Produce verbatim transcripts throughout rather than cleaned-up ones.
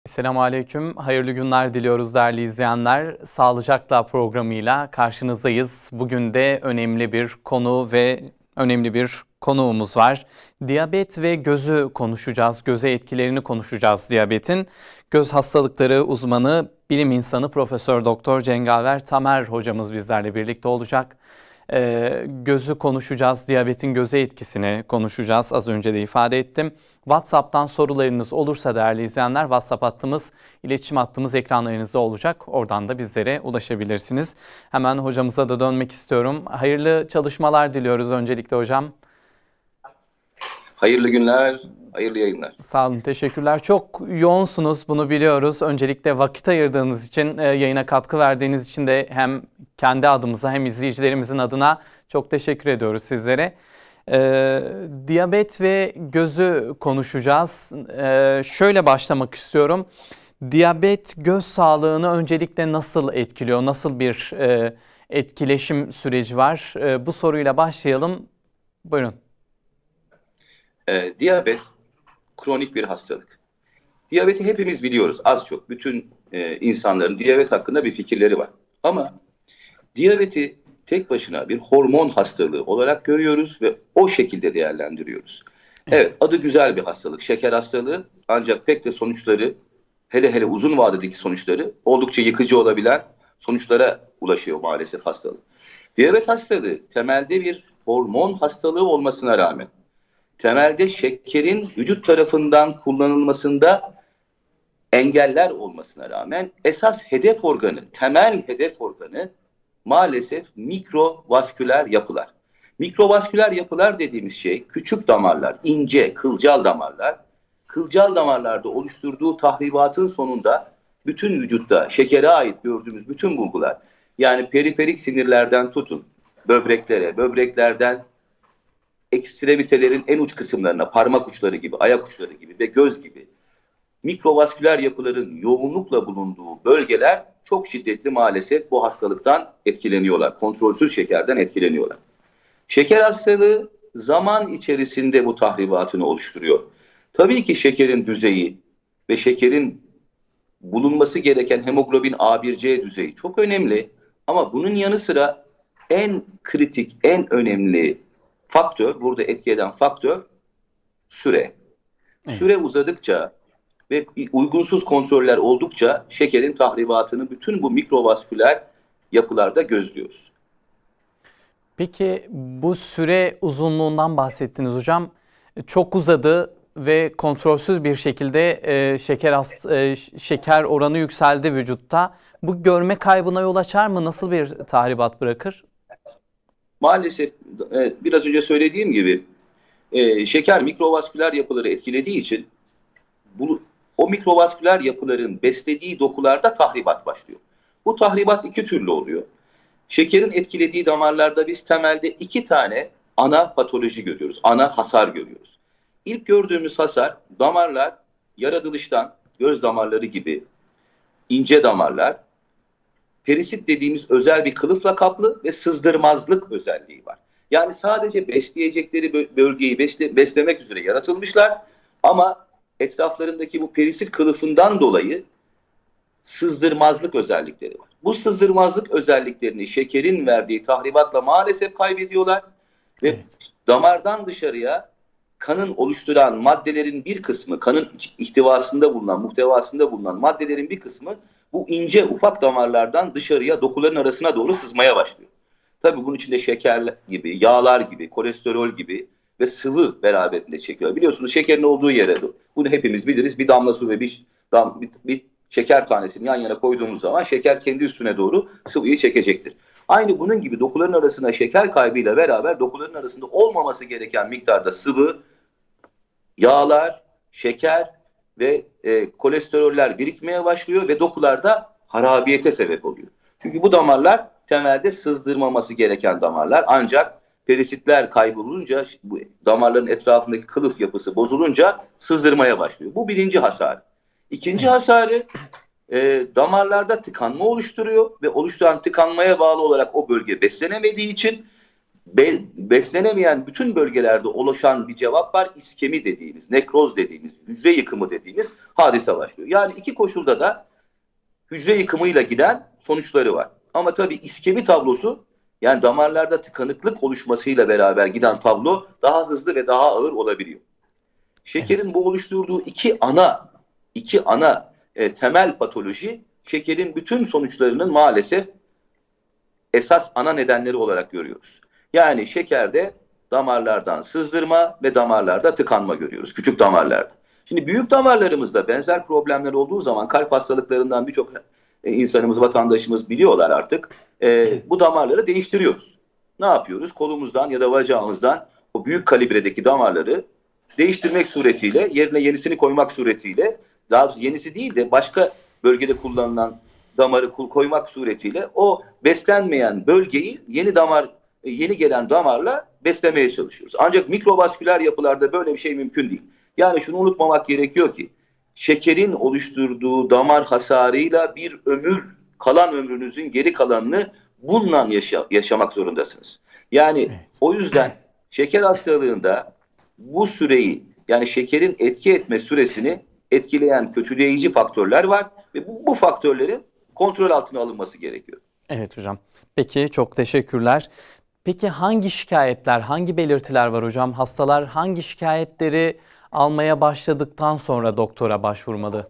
Selamun Aleyküm, hayırlı günler diliyoruz değerli izleyenler. Sağlıcakla programıyla karşınızdayız. Bugün de önemli bir konu ve önemli bir konuğumuz var. Diyabet ve gözü konuşacağız, göze etkilerini konuşacağız diyabetin. Göz hastalıkları uzmanı, bilim insanı Profesör Doktor Cengaver Tamer hocamız bizlerle birlikte olacak. Ee, gözü konuşacağız, diyabetin göze etkisini konuşacağız. Az önce de ifade ettim. WhatsApp'tan sorularınız olursa değerli izleyenler, WhatsApp hattımız, iletişim hattımız ekranlarınızda olacak. Oradan da bizlere ulaşabilirsiniz. Hemen hocamıza da dönmek istiyorum. Hayırlı çalışmalar diliyoruz öncelikle hocam. Hayırlı günler, hayırlı yayınlar. Sağ olun, teşekkürler. Çok yoğunsunuz, bunu biliyoruz. Öncelikle vakit ayırdığınız için, yayına katkı verdiğiniz için de hem kendi adımıza hem izleyicilerimizin adına çok teşekkür ediyoruz sizlere. Ee, diyabet ve gözü konuşacağız. Ee, şöyle başlamak istiyorum. Diyabet göz sağlığını öncelikle nasıl etkiliyor? Nasıl bir e, etkileşim süreci var? E, bu soruyla başlayalım. Buyurun. Ee, diyabet kronik bir hastalık. Diyabeti hepimiz biliyoruz az çok. Bütün e, insanların diyabet hakkında bir fikirleri var. Ama diyabeti tek başına bir hormon hastalığı olarak görüyoruz ve o şekilde değerlendiriyoruz. Evet, evet adı güzel bir hastalık. Şeker hastalığı, ancak pek de sonuçları, hele hele uzun vadedeki sonuçları oldukça yıkıcı olabilen sonuçlara ulaşıyor maalesef hastalık. Diyabet hastalığı temelde bir hormon hastalığı olmasına rağmen temelde şekerin vücut tarafından kullanılmasında engeller olmasına rağmen esas hedef organı, temel hedef organı maalesef mikrovasküler yapılar. Mikrovasküler yapılar dediğimiz şey küçük damarlar, ince kılcal damarlar. Kılcal damarlarda oluşturduğu tahribatın sonunda bütün vücutta şekere ait gördüğümüz bütün bulgular, yani periferik sinirlerden tutun böbreklere, böbreklerden ekstremitelerin en uç kısımlarına, parmak uçları gibi, ayak uçları gibi ve göz gibi mikrovasküler yapıların yoğunlukla bulunduğu bölgeler çok şiddetli maalesef bu hastalıktan etkileniyorlar. Kontrolsüz şekerden etkileniyorlar. Şeker hastalığı zaman içerisinde bu tahribatını oluşturuyor. Tabii ki şekerin düzeyi ve şekerin bulunması gereken hemoglobin A bir C düzeyi çok önemli. Ama bunun yanı sıra en kritik, en önemli faktör, burada etki eden faktör süre. Evet. Süre uzadıkça ve uygunsuz kontroller oldukça şekerin tahribatını bütün bu mikrovasküler yapılarda gözlüyoruz. Peki bu süre uzunluğundan bahsettiniz hocam. Çok uzadı ve kontrolsüz bir şekilde e, şeker has, e, şeker oranı yükseldi vücutta. Bu görme kaybına yol açar mı? Nasıl bir tahribat bırakır? Maalesef e, biraz önce söylediğim gibi e, şeker mikrovasküler yapıları etkilediği için bu, o mikrovasküler yapıların beslediği dokularda tahribat başlıyor. Bu tahribat iki türlü oluyor. Şekerin etkilediği damarlarda biz temelde iki tane ana patoloji görüyoruz, ana hasar görüyoruz. İlk gördüğümüz hasar damarlar yaratılıştan göz damarları gibi ince damarlar, perisit dediğimiz özel bir kılıfla kaplı ve sızdırmazlık özelliği var. Yani sadece besleyecekleri bölgeyi besle, beslemek üzere yaratılmışlar ama etraflarındaki bu perisit kılıfından dolayı sızdırmazlık özellikleri var. Bu sızdırmazlık özelliklerini şekerin verdiği tahribatla maalesef kaybediyorlar ve evet. Damardan dışarıya kanın oluşturan maddelerin bir kısmı, kanın ihtivasında bulunan, muhtevasında bulunan maddelerin bir kısmı bu ince ufak damarlardan dışarıya, dokuların arasına doğru sızmaya başlıyor. Tabii bunun içinde şeker gibi, yağlar gibi, kolesterol gibi ve sıvı beraberinde çekiyor. Biliyorsunuz şekerin olduğu yere, bunu hepimiz biliriz, bir damla su ve bir, dam, bir, bir şeker tanesini yan yana koyduğumuz zaman şeker kendi üstüne doğru sıvıyı çekecektir. Aynı bunun gibi dokuların arasında şeker kaybıyla beraber dokuların arasında olmaması gereken miktarda sıvı, yağlar, şeker ve e, kolesteroller birikmeye başlıyor ve dokularda harabiyete sebep oluyor. Çünkü bu damarlar temelde sızdırmaması gereken damarlar, ancak perisitler kaybolunca, bu damarların etrafındaki kılıf yapısı bozulunca sızdırmaya başlıyor. Bu birinci hasar. İkinci hasarı e, damarlarda tıkanma oluşturuyor ve oluşturan tıkanmaya bağlı olarak o bölge beslenemediği için be, beslenemeyen bütün bölgelerde oluşan bir cevap var. İskemi dediğimiz, nekroz dediğimiz, hücre yıkımı dediğimiz hadise başlıyor. Yani iki koşulda da hücre yıkımıyla giden sonuçları var. Ama tabii iskemi tablosu, yani damarlarda tıkanıklık oluşmasıyla beraber giden tablo daha hızlı ve daha ağır olabiliyor. Şekerin evet. bu oluşturduğu iki ana iki ana e, temel patoloji, şekerin bütün sonuçlarının maalesef esas ana nedenleri olarak görüyoruz. Yani şekerde damarlardan sızdırma ve damarlarda tıkanma görüyoruz. Küçük damarlarda. Şimdi büyük damarlarımızda benzer problemler olduğu zaman kalp hastalıklarından birçok e, insanımız, vatandaşımız biliyorlar artık. E, bu damarları değiştiriyoruz. Ne yapıyoruz? Kolumuzdan ya da bacağımızdan o büyük kalibredeki damarları değiştirmek suretiyle, yerine yenisini koymak suretiyle, daha doğrusu yenisi değil de başka bölgede kullanılan damarı koymak suretiyle o beslenmeyen bölgeyi yeni damar, yeni gelen damarla beslemeye çalışıyoruz. Ancak mikrovasküler yapılarda böyle bir şey mümkün değil. Yani şunu unutmamak gerekiyor ki şekerin oluşturduğu damar hasarıyla bir ömür, kalan ömrünüzün geri kalanını bununla yaşa yaşamak zorundasınız. Yani evet. o yüzden şeker hastalığında bu süreyi, yani şekerin etki etme süresini etkileyen kötüleyici faktörler var ve bu, bu faktörlerin kontrol altına alınması gerekiyor. Evet hocam. Peki, çok teşekkürler. Peki hangi şikayetler, hangi belirtiler var hocam? Hastalar hangi şikayetleri almaya başladıktan sonra doktora başvurmalı?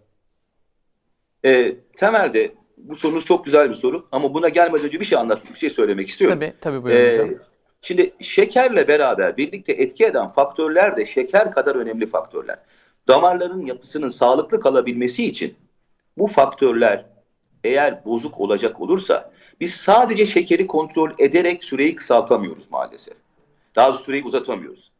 E, temelde bu sorunuz çok güzel bir soru ama buna gelmeden önce bir şey anlatmak, bir şey söylemek istiyorum. Tabii, tabii buyurun e, hocam. Şimdi şekerle beraber birlikte etki eden faktörler de şeker kadar önemli faktörler. Damarların yapısının sağlıklı kalabilmesi için bu faktörler eğer bozuk olacak olursa biz sadece şekeri kontrol ederek süreyi kısaltamıyoruz maalesef. Daha az süreyi uzatamıyoruz.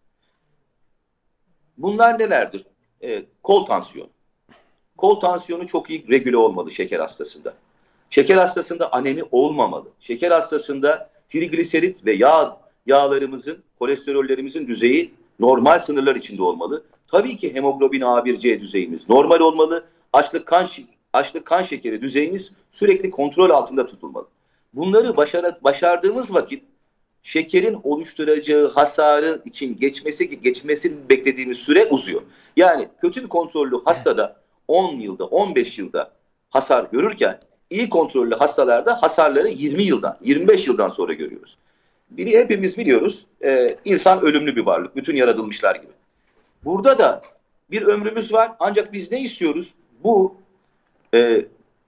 Bunlar nelerdir? Ee, kol tansiyonu. Kol tansiyonu çok iyi regüle olmalı şeker hastasında. Şeker hastasında anemi olmamalı. Şeker hastasında trigliserit ve yağ yağlarımızın, kolesterollerimizin düzeyi normal sınırlar içinde olmalı. Tabii ki hemoglobin A bir C düzeyimiz normal olmalı. Açlık kan, açlık kan şekeri düzeyimiz sürekli kontrol altında tutulmalı. Bunları başar, başardığımız vakit şekerin oluşturacağı hasarı için geçmesi geçmesini beklediğimiz süre uzuyor. Yani kötü bir kontrollü hastada on yılda, on beş yılda hasar görürken iyi kontrollü hastalarda hasarları yirmi yıldan, yirmi beş yıldan sonra görüyoruz. Biri hepimiz biliyoruz, e, insan ölümlü bir varlık, bütün yaratılmışlar gibi. Burada da bir ömrümüz var ancak biz ne istiyoruz? Bu e,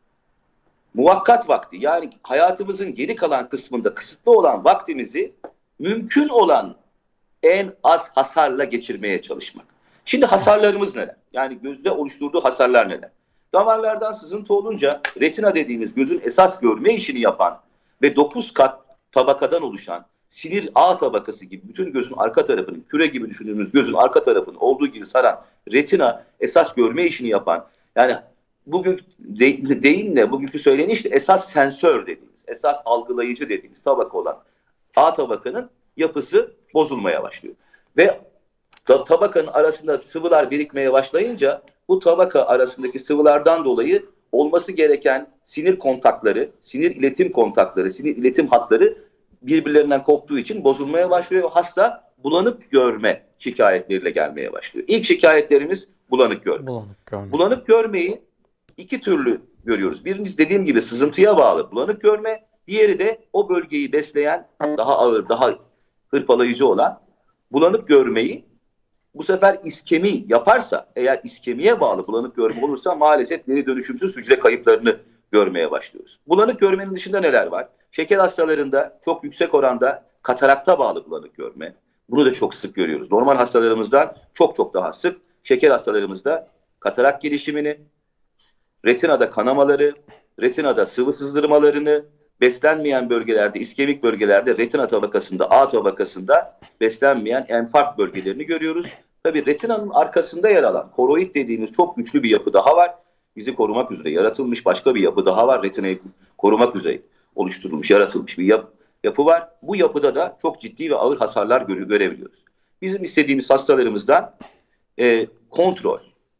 muvakkat vakti, yani hayatımızın geri kalan kısmında kısıtlı olan vaktimizi mümkün olan en az hasarla geçirmeye çalışmak. Şimdi hasarlarımız neler? Yani gözde oluşturduğu hasarlar neler? Damarlardan sızıntı olunca retina dediğimiz gözün esas görme işini yapan ve dokuz kat tabakadan oluşan sinir ağ tabakası gibi bütün gözün arka tarafının, küre gibi düşündüğümüz gözün arka tarafının olduğu gibi saran retina esas görme işini yapan, yani bugün de, deyimle bugünkü söylenişle esas sensör dediğimiz, esas algılayıcı dediğimiz tabaka olan ağ tabakanın yapısı bozulmaya başlıyor. Ve tabakanın arasında sıvılar birikmeye başlayınca bu tabaka arasındaki sıvılardan dolayı olması gereken sinir kontakları, sinir iletim kontakları, sinir iletim hatları birbirlerinden koptuğu için bozulmaya başlıyor. Hasta bulanık görme şikayetleriyle gelmeye başlıyor. İlk şikayetlerimiz bulanık görme. Bulanık görme. Bulanık görmeyi iki türlü görüyoruz. Birincisi dediğim gibi sızıntıya bağlı bulanık görme. Diğeri de o bölgeyi besleyen daha ağır, daha hırpalayıcı olan bulanık görmeyi bu sefer iskemi yaparsa, eğer iskemiye bağlı bulanık görme olursa maalesef geri dönüşümsüz hücre kayıplarını görmeye başlıyoruz. Bulanık görmenin dışında neler var? Şeker hastalarında çok yüksek oranda katarakta bağlı bulanık görme. Bunu da çok sık görüyoruz. Normal hastalarımızdan çok çok daha sık şeker hastalarımızda katarak gelişimini, retinada kanamaları, retinada sıvı sızdırmalarını, beslenmeyen bölgelerde, iskemik bölgelerde, retina tabakasında, A tabakasında beslenmeyen enfarkt bölgelerini görüyoruz. Tabii retinanın arkasında yer alan koroid dediğimiz çok güçlü bir yapı daha var. Bizi korumak üzere yaratılmış başka bir yapı daha var. Retinayı korumak üzere oluşturulmuş, yaratılmış bir yap yapı var. Bu yapıda da çok ciddi ve ağır hasarlar göre görebiliyoruz. Bizim istediğimiz hastalarımızdan e, kontrol.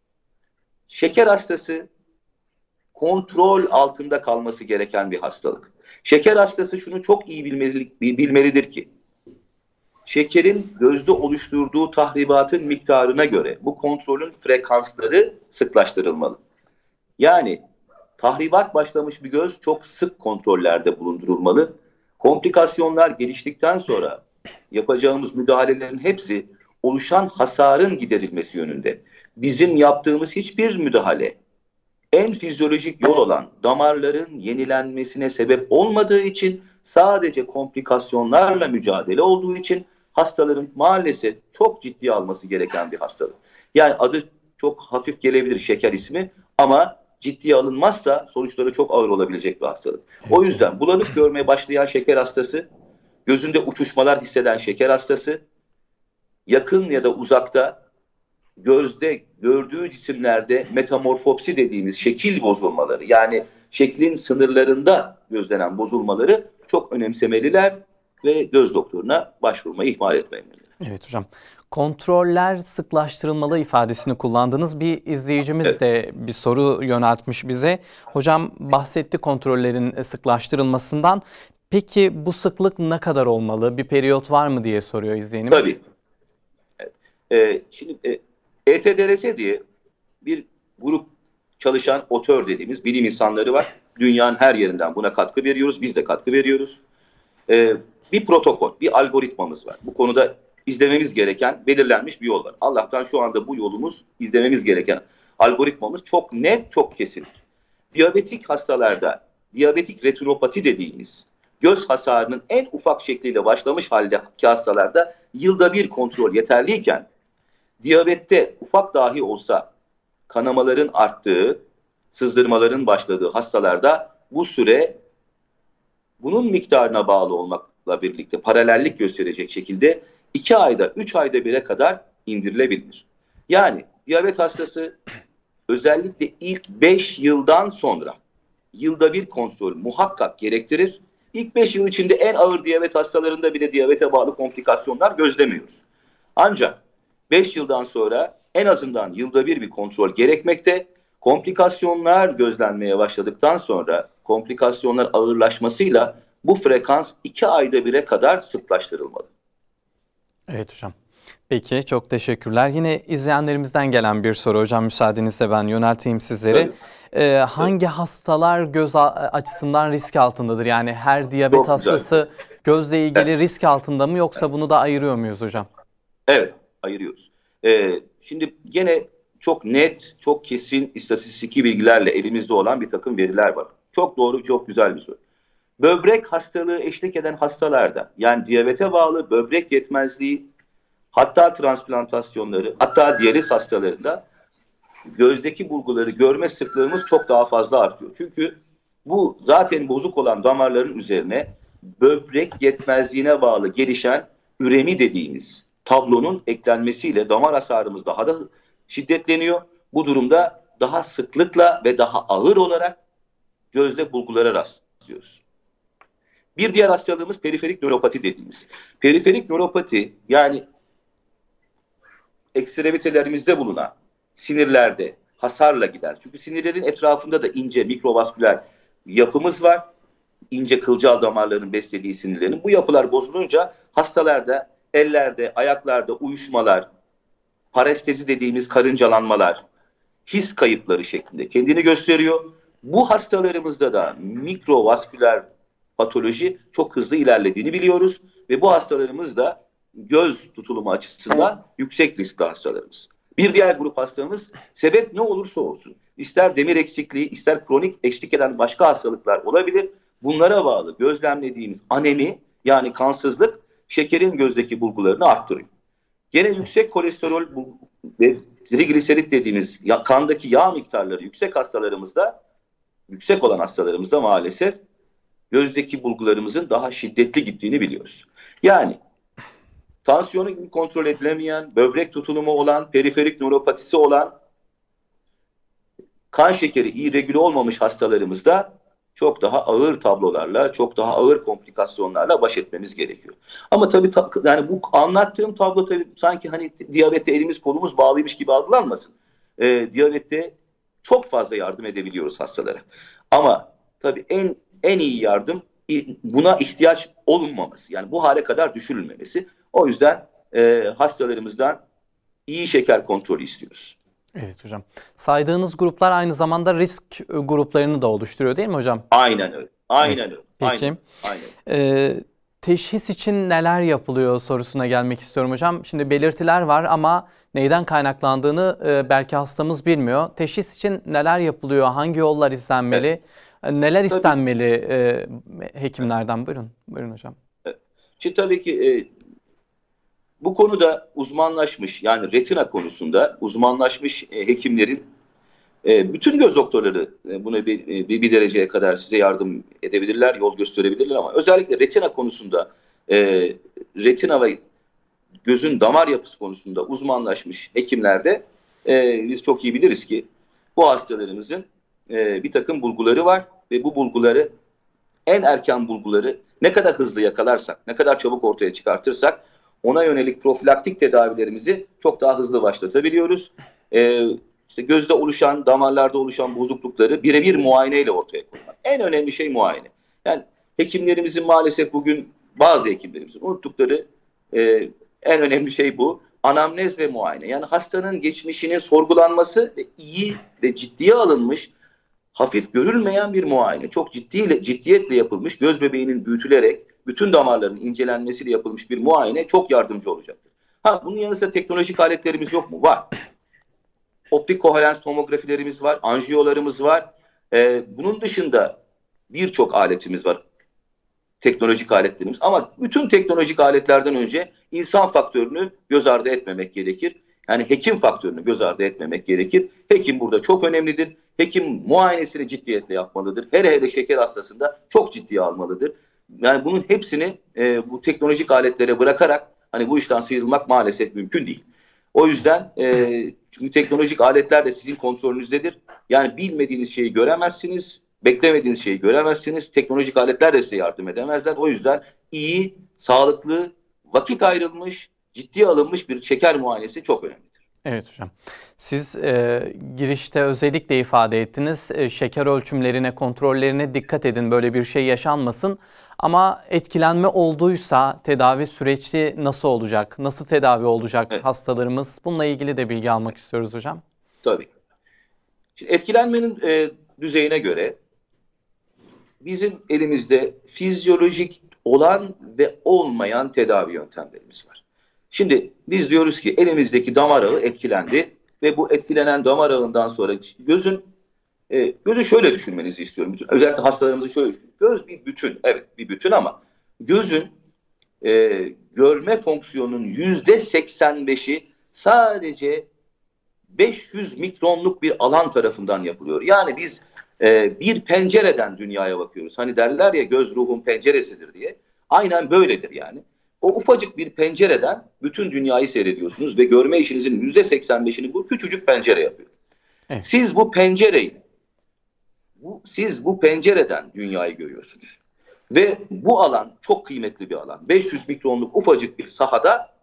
Şeker hastası kontrol altında kalması gereken bir hastalık. Şeker hastası şunu çok iyi bilmeli, bilmelidir ki şekerin gözde oluşturduğu tahribatın miktarına göre bu kontrolün frekansları sıklaştırılmalı. Yani tahribat başlamış bir göz çok sık kontrollerde bulundurulmalı. Komplikasyonlar geliştikten sonra yapacağımız müdahalelerin hepsi oluşan hasarın giderilmesi yönünde. Bizim yaptığımız hiçbir müdahale en fizyolojik yol olan damarların yenilenmesine sebep olmadığı için, sadece komplikasyonlarla mücadele olduğu için hastaların maalesef çok ciddiye alması gereken bir hastalık. Yani adı çok hafif gelebilir, şeker ismi, ama ciddiye alınmazsa sonuçları çok ağır olabilecek bir hastalık. O yüzden bulanık görmeye başlayan şeker hastası, gözünde uçuşmalar hisseden şeker hastası, yakın ya da uzakta gözde gördüğü cisimlerde metamorfopsi dediğimiz şekil bozulmaları, yani şeklin sınırlarında gözlenen bozulmaları çok önemsemeliler ve göz doktoruna başvurmayı ihmal etmemeliler. Evet hocam. Kontroller sıklaştırılmalı ifadesini kullandınız. Bir izleyicimiz evet. de bir soru yöneltmiş bize. Hocam bahsetti kontrollerin sıklaştırılmasından. Peki bu sıklık ne kadar olmalı? Bir periyot var mı diye soruyor izleyenimiz. Tabii. Evet. Ee, şimdi e, E T D R S diye bir grup çalışan otör dediğimiz bilim insanları var. Dünyanın her yerinden buna katkı veriyoruz. Biz de katkı veriyoruz. Ee, bir protokol, bir algoritmamız var. Bu konuda izlememiz gereken belirlenmiş bir yol var. Allah'tan şu anda bu yolumuz, izlememiz gereken algoritmamız çok net, çok kesin. Diyabetik hastalarda, diyabetik retinopati dediğimiz göz hasarının en ufak şekliyle başlamış haldeki hastalarda yılda bir kontrol yeterliyken, diyabette ufak dahi olsa kanamaların arttığı, sızdırmaların başladığı hastalarda bu süre bunun miktarına bağlı olmakla birlikte paralellik gösterecek şekilde iki ayda, üç ayda bire kadar indirilebilir. Yani diyabet hastası özellikle ilk beş yıldan sonra yılda bir kontrol muhakkak gerektirir. İlk beş yıl içinde en ağır diyabet hastalarında bile diyabete bağlı komplikasyonlar gözlemiyoruz. Ancak beş yıldan sonra en azından yılda bir bir kontrol gerekmekte. Komplikasyonlar gözlenmeye başladıktan sonra komplikasyonlar ağırlaşmasıyla bu frekans iki ayda bire kadar sıklaştırılmalı. Evet hocam. Peki, çok teşekkürler. Yine izleyenlerimizden gelen bir soru hocam, müsaadenizle ben yönelteyim sizlere. Ee, hangi hastalar göz açısından risk altındadır? Yani her diyabet çok hastası güzel. Gözle ilgili evet. risk altında mı, yoksa bunu da ayırıyor muyuz hocam? Evet, ayırıyoruz. Ee, şimdi gene çok net, çok kesin istatistiki bilgilerle elimizde olan bir takım veriler var. Çok doğru, çok güzel bir soru. Böbrek hastalığı eşlik eden hastalarda, yani diyabete bağlı böbrek yetmezliği, hatta transplantasyonları, hatta diyaliz hastalarında gözdeki bulguları görme sıklığımız çok daha fazla artıyor. Çünkü bu zaten bozuk olan damarların üzerine böbrek yetmezliğine bağlı gelişen üremi dediğimiz tablonun eklenmesiyle damar hasarımız daha da şiddetleniyor. Bu durumda daha sıklıkla ve daha ağır olarak gözde bulgulara rastlıyoruz. Bir diğer hastalığımız periferik nöropati dediğimiz. Periferik nöropati, yani ekstremitelerimizde bulunan sinirlerde hasarla gider. Çünkü sinirlerin etrafında da ince mikrovasküler yapımız var. İnce kılcal damarların beslediği sinirlerin. Bu yapılar bozulunca hastalarda ellerde, ayaklarda uyuşmalar, parestezi dediğimiz karıncalanmalar, his kayıpları şeklinde kendini gösteriyor. Bu hastalarımızda da mikrovasküler patoloji çok hızlı ilerlediğini biliyoruz ve bu hastalarımız da göz tutulumu açısından yüksek riskli hastalarımız. Bir diğer grup hastamız, sebep ne olursa olsun, ister demir eksikliği, ister kronik eşlik eden başka hastalıklar olabilir. Bunlara bağlı gözlemlediğimiz anemi, yani kansızlık, şekerin gözdeki bulgularını arttırıyor. Gene yüksek kolesterol ve trigliserit dediğimiz ya, kandaki yağ miktarları yüksek hastalarımızda, yüksek olan hastalarımızda maalesef gözdeki bulgularımızın daha şiddetli gittiğini biliyoruz. Yani tansiyonu kontrol edilemeyen, böbrek tutulumu olan, periferik nöropatisi olan, kan şekeri iyi regüle olmamış hastalarımızda çok daha ağır tablolarla, çok daha ağır komplikasyonlarla baş etmemiz gerekiyor. Ama tabii ta, yani bu anlattığım tablo tabii sanki hani diyabette elimiz kolumuz bağlıymış gibi algılanmasın. Ee, diyabette çok fazla yardım edebiliyoruz hastalara. Ama tabii en en iyi yardım buna ihtiyaç olunmaması. Yani bu hale kadar düşürülmemesi. O yüzden e, hastalarımızdan iyi şeker kontrolü istiyoruz. Evet hocam. Saydığınız gruplar aynı zamanda risk gruplarını da oluşturuyor değil mi hocam? Aynen öyle. Aynen Evet. öyle. Peki. Aynen. Aynen. Ee, teşhis için neler yapılıyor sorusuna gelmek istiyorum hocam. Şimdi belirtiler var ama neyden kaynaklandığını e, belki hastamız bilmiyor. Teşhis için neler yapılıyor? Hangi yollar izlenmeli? Evet. Neler Tabii. istenmeli e, hekimlerden? Buyurun. Buyurun hocam. Evet. Şimdi tabii ki e, bu konuda uzmanlaşmış, yani retina konusunda uzmanlaşmış e, hekimlerin, e, bütün göz doktorları e, buna bir, bir, bir dereceye kadar size yardım edebilirler, yol gösterebilirler ama özellikle retina konusunda, e, retina ve gözün damar yapısı konusunda uzmanlaşmış hekimlerde e, biz çok iyi biliriz ki bu hastalarımızın e, bir takım bulguları var ve bu bulguları, en erken bulguları ne kadar hızlı yakalarsak, ne kadar çabuk ortaya çıkartırsak ona yönelik profilaktik tedavilerimizi çok daha hızlı başlatabiliyoruz. Ee, işte gözde oluşan, damarlarda oluşan bozuklukları birebir muayeneyle ortaya koymak. En önemli şey muayene. Yani hekimlerimizin maalesef bugün, bazı hekimlerimizin unuttukları e, en önemli şey bu. Anamnez ve muayene. Yani hastanın geçmişinin sorgulanması ve iyi ve ciddiye alınmış, hafif görülmeyen bir muayene, çok ciddiyle, ciddiyetle yapılmış, göz bebeğinin büyütülerek bütün damarların incelenmesiyle yapılmış bir muayene çok yardımcı olacaktır. Ha, bunun yanı sıra teknolojik aletlerimiz yok mu? Var. Optik koherens tomografilerimiz var, anjiyolarımız var. Ee, bunun dışında birçok aletimiz var, teknolojik aletlerimiz. Ama bütün teknolojik aletlerden önce insan faktörünü göz ardı etmemek gerekir. Yani hekim faktörünü göz ardı etmemek gerekir. Hekim burada çok önemlidir. Hekim muayenesini ciddiyetle yapmalıdır. Hele hele şeker hastasında çok ciddiye almalıdır. Yani bunun hepsini e, bu teknolojik aletlere bırakarak hani bu işten sıyrılmak maalesef mümkün değil. O yüzden e, çünkü teknolojik aletler de sizin kontrolünüzdedir. Yani bilmediğiniz şeyi göremezsiniz, beklemediğiniz şeyi göremezsiniz. Teknolojik aletler de size yardım edemezler. O yüzden iyi, sağlıklı, vakit ayrılmış, ciddiye alınmış bir şeker muayenesi çok önemlidir. Evet hocam. Siz e, girişte özellikle ifade ettiniz. E, şeker ölçümlerine, kontrollerine dikkat edin. Böyle bir şey yaşanmasın. Ama etkilenme olduysa tedavi süreci nasıl olacak? Nasıl tedavi olacak Evet. hastalarımız? Bununla ilgili de bilgi almak istiyoruz hocam. Tabii. Şimdi etkilenmenin e, düzeyine göre bizim elimizde fizyolojik olan ve olmayan tedavi yöntemlerimiz var. Şimdi biz diyoruz ki elimizdeki damar ağı etkilendi ve bu etkilenen damar ağından sonra gözün e, gözü şöyle düşünmenizi istiyorum. Bütün, özellikle hastalarımızı şöyle düşünün. Göz bir bütün, evet bir bütün ama gözün e, görme fonksiyonunun yüzde seksen beşi sadece beş yüz mikronluk bir alan tarafından yapılıyor. Yani biz e, bir pencereden dünyaya bakıyoruz. Hani derler ya, göz ruhun penceresidir diye. Aynen böyledir yani. O ufacık bir pencereden bütün dünyayı seyrediyorsunuz ve görme işinizin yüzde seksen beşini bu küçücük pencere yapıyor. Evet. Siz bu pencereyi, bu, siz bu pencereden dünyayı görüyorsunuz. Ve bu alan çok kıymetli bir alan. beş yüz mikronluk ufacık bir sahada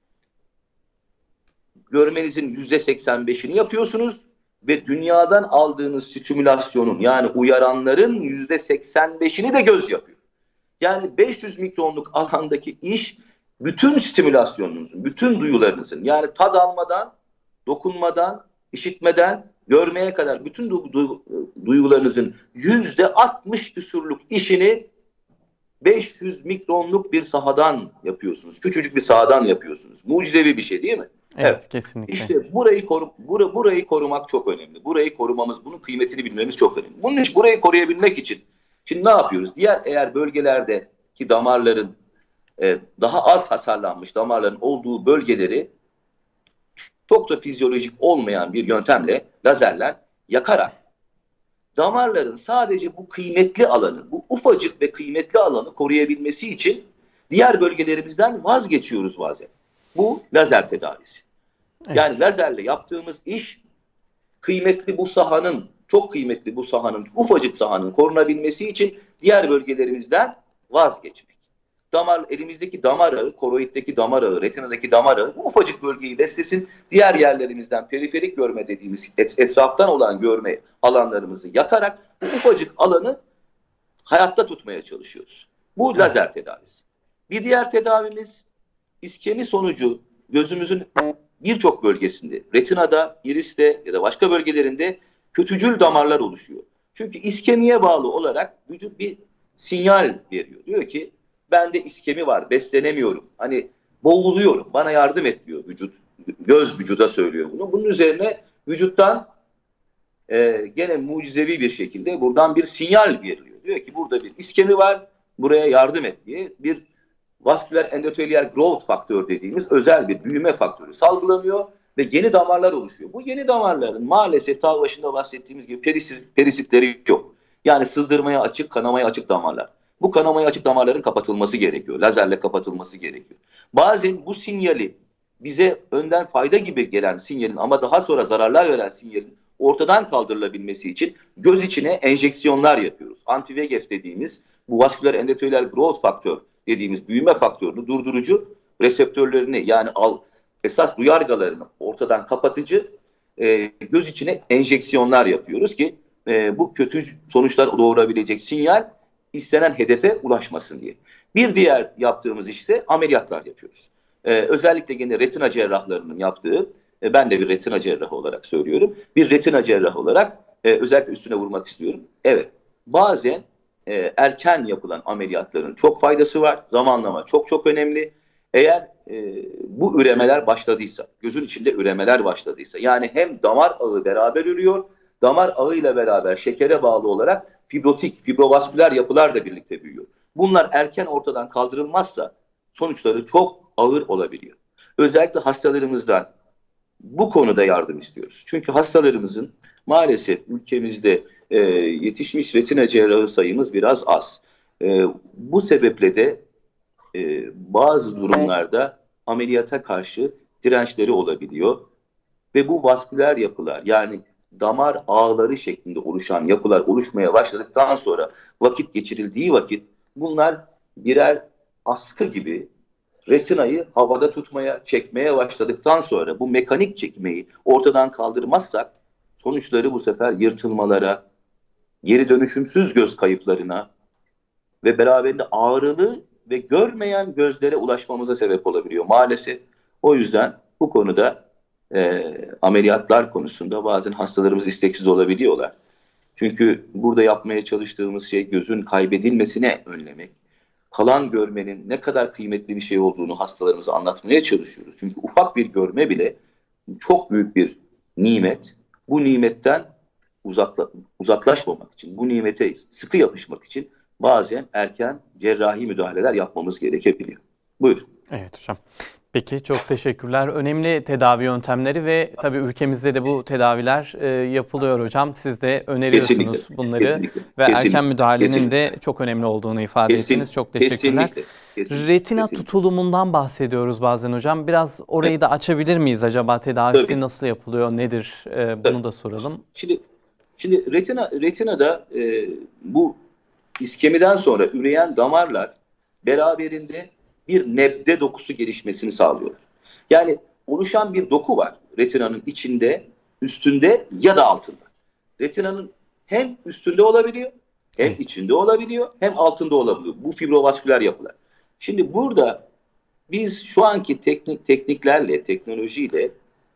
görmenizin yüzde seksen beşini yapıyorsunuz ve dünyadan aldığınız stimülasyonun, yani uyaranların yüzde seksen beşini de göz yapıyor. Yani beş yüz mikronluk alandaki iş bütün stimülasyonunuzun, bütün duyularınızın, yani tad almadan, dokunmadan, işitmeden, görmeye kadar bütün du du duyularınızın yüzde altmış küsurluk işini beş yüz mikronluk bir sahadan yapıyorsunuz. Küçücük bir sahadan yapıyorsunuz. Mucizevi bir şey değil mi? Evet, evet, kesinlikle. İşte burayı koru bur burayı korumak çok önemli. Burayı korumamız, bunun kıymetini bilmemiz çok önemli. Bunun için, burayı koruyabilmek için şimdi ne yapıyoruz? Diğer eğer bölgelerdeki damarların e, daha az hasarlanmış damarların olduğu bölgeleri çok da fizyolojik olmayan bir yöntemle, lazerler yakarak damarların sadece bu kıymetli alanı, bu ufacık ve kıymetli alanı koruyabilmesi için diğer bölgelerimizden vazgeçiyoruz bazen. Bu lazer tedavisi. Evet. Yani lazerle yaptığımız iş kıymetli bu sahanın, çok kıymetli bu sahanın, ufacık sahanın korunabilmesi için diğer bölgelerimizden vazgeçmek. Damar, elimizdeki damar ağı, koroiddeki damar ağı, retinadaki damar ağı bu ufacık bölgeyi beslesin. Diğer yerlerimizden periferik görme dediğimiz et, etraftan olan görme alanlarımızı yakarak bu ufacık alanı hayatta tutmaya çalışıyoruz. Bu lazer tedavisi. Bir diğer tedavimiz iskemi sonucu gözümüzün birçok bölgesinde, retinada, iriste ya da başka bölgelerinde kötücül damarlar oluşuyor. Çünkü iskemiye bağlı olarak vücut bir sinyal veriyor. Diyor ki bende iskemi var, beslenemiyorum. Hani boğuluyorum, bana yardım et diyor vücut. Göz vücuda söylüyor bunu. Bunun üzerine vücuttan e, gene mucizevi bir şekilde buradan bir sinyal veriliyor. Diyor ki burada bir iskemi var, buraya yardım et diye bir vasküler endotelial growth faktör dediğimiz özel bir büyüme faktörü salgılanıyor ve yeni damarlar oluşuyor. Bu yeni damarların maalesef ta başında bahsettiğimiz gibi perisit, perisitleri yok. Yani sızdırmaya açık, kanamaya açık damarlar. Bu kanamaya açık damarların kapatılması gerekiyor. Lazerle kapatılması gerekiyor. Bazen bu sinyali bize önden fayda gibi gelen sinyalin ama daha sonra zararlar veren sinyalin ortadan kaldırılabilmesi için göz içine enjeksiyonlar yapıyoruz. Anti-V E G F dediğimiz bu vasküler endotelial growth faktör dediğimiz büyüme faktörünü durdurucu reseptörlerini yani al, esas duyargalarını ortadan kapatıcı e, göz içine enjeksiyonlar yapıyoruz ki e, bu kötü sonuçlar doğurabilecek sinyal istenen hedefe ulaşmasın diye. Bir diğer yaptığımız iş ise ameliyatlar yapıyoruz. E, özellikle yine retina cerrahlarının yaptığı, e, ben de bir retina cerrahı olarak söylüyorum. Bir retina cerrahı olarak e, özellikle üstüne vurmak istiyorum. Evet, bazen e, erken yapılan ameliyatların çok faydası var. Zamanlama çok çok önemli. Eğer e, bu üremeler başladıysa, gözün içinde üremeler başladıysa, yani hem damar ağı beraber ürüyor, damar ağıyla beraber şekere bağlı olarak fibrotik, fibrovasküler yapılar da birlikte büyüyor. Bunlar erken ortadan kaldırılmazsa sonuçları çok ağır olabiliyor. Özellikle hastalarımızdan bu konuda yardım istiyoruz. Çünkü hastalarımızın maalesef ülkemizde e, yetişmiş retina cerrahı sayımız biraz az. E, bu sebeple de e, bazı durumlarda ameliyata karşı dirençleri olabiliyor. Ve bu vasküler yapılar yani damar ağları şeklinde oluşan yapılar oluşmaya başladıktan sonra vakit geçirildiği vakit bunlar birer askı gibi retinayı havada tutmaya, çekmeye başladıktan sonra bu mekanik çekmeyi ortadan kaldırmazsak sonuçları bu sefer yırtılmalara, geri dönüşümsüz göz kayıplarına ve beraberinde ağrılı ve görmeyen gözlere ulaşmamıza sebep olabiliyor maalesef. O yüzden bu konuda e, ameliyatlar konusunda bazen hastalarımız isteksiz olabiliyorlar. Çünkü burada yapmaya çalıştığımız şey gözün kaybedilmesine önlemek. Kalan görmenin ne kadar kıymetli bir şey olduğunu hastalarımıza anlatmaya çalışıyoruz. Çünkü ufak bir görme bile çok büyük bir nimet. Bu nimetten uzakla, uzaklaşmamak için, bu nimete sıkı yapışmak için bazen erken cerrahi müdahaleler yapmamız gerekebiliyor. Buyurun. Evet hocam. Peki çok teşekkürler. Önemli tedavi yöntemleri ve tabii ülkemizde de bu tedaviler e, yapılıyor hocam. Siz de öneriyorsunuz Kesinlikle, bunları kesinlikle, ve kesinlikle, erken müdahalenin kesinlikle. de çok önemli olduğunu ifade Kesin, ettiniz. Çok teşekkürler. kesinlikle, kesinlikle, Retina kesinlikle. tutulumundan bahsediyoruz bazen hocam. Biraz orayı da açabilir miyiz acaba? Tedavisi Tabii. nasıl yapılıyor, nedir? E, bunu Tabii. da soralım. Şimdi, şimdi retina, retinada e, bu iskemiden sonra üreyen damarlar beraberinde bir nebde dokusu gelişmesini sağlıyorlar. Yani oluşan bir doku var retinanın içinde, üstünde ya da altında. Retinanın hem üstünde olabiliyor, hem Evet. içinde olabiliyor, hem altında olabiliyor. Bu fibrovasküler yapılar. Şimdi burada biz şu anki teknik tekniklerle, teknolojiyle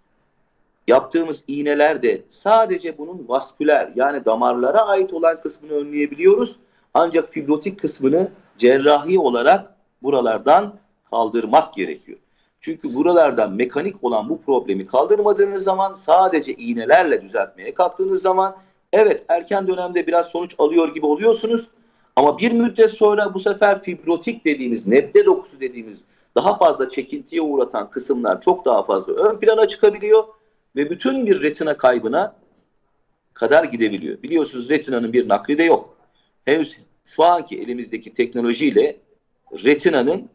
yaptığımız iğnelerde sadece bunun vasküler yani damarlara ait olan kısmını önleyebiliyoruz. Ancak fibrotik kısmını cerrahi olarak buralardan kaldırmak gerekiyor. Çünkü buralardan mekanik olan bu problemi kaldırmadığınız zaman sadece iğnelerle düzeltmeye kalktığınız zaman evet erken dönemde biraz sonuç alıyor gibi oluyorsunuz. Ama bir müddet sonra bu sefer fibrotik dediğimiz, nebde dokusu dediğimiz daha fazla çekintiye uğratan kısımlar çok daha fazla ön plana çıkabiliyor ve bütün bir retina kaybına kadar gidebiliyor. Biliyorsunuz retinanın bir nakli de yok. Henüz şu anki elimizdeki teknolojiyle retinanın